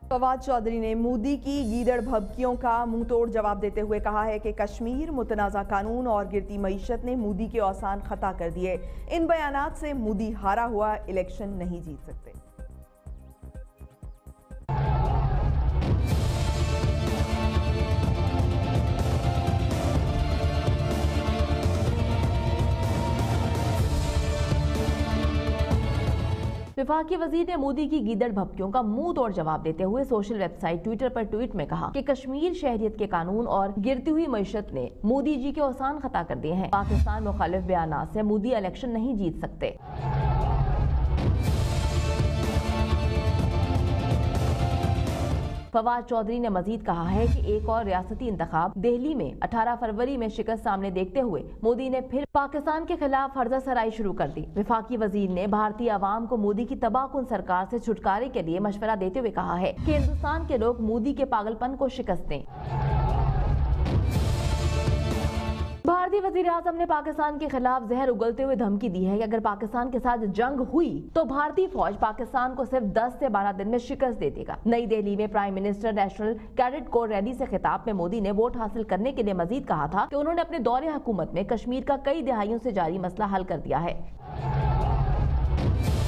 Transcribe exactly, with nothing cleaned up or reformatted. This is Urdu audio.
فواد چودھری نے مودی کی گیدڑ بھبکیوں کا منہ توڑ جواب دیتے ہوئے کہا ہے کہ کشمیر متنازع قانون اور گرتی معیشت نے مودی کے اوسان خطا کر دیے۔ ان بیانات سے مودی ہارا ہوا الیکشن نہیں جیت سکتے۔ وفاقی وزیر نے مودی کی گیدڑ بھبکیوں کا منہ توڑ جواب دیتے ہوئے سوشل ویب سائٹ ٹویٹر پر ٹویٹ میں کہا کہ کشمیر شہریت کے قانون اور گرتی ہوئی معیشت نے مودی جی کے اوسان خطا کر دیے ہیں۔ پاکستان مخالف بیانات سے مودی الیکشن نہیں جیت سکتے۔ فواد چودھری نے مزید کہا ہے کہ ایک اور ریاستی انتخاب دہلی میں اٹھارہ فروری میں شکست سامنے دیکھتے ہوئے مودی نے پھر پاکستان کے خلاف ہرزہ سرائی شروع کر دی۔ وفاقی وزیر نے بھارتی عوام کو مودی کی تباہ کن سرکار سے چھٹکارے کے لیے مشورہ دیتے ہوئے کہا ہے کہ ہندوستان کے لوگ مودی کے پاگل پن کو شکست دیں۔ بھارتی وزیر اعظم نے پاکستان کے خلاف زہر اگلتے ہوئے دھمکی دی ہے کہ اگر پاکستان کے ساتھ جنگ ہوئی تو بھارتی فوج پاکستان کو صرف دس سے بارہ دن میں شکست دے دے گا۔ نئی دہلی میں prime minister national cadet corps rally سے خطاب میں مودی نے ووٹ حاصل کرنے کے لیے مزید کہا تھا کہ انہوں نے اپنے دور حکومت میں کشمیر کا کئی دہائیوں سے جاری مسئلہ حل کر دیا ہے۔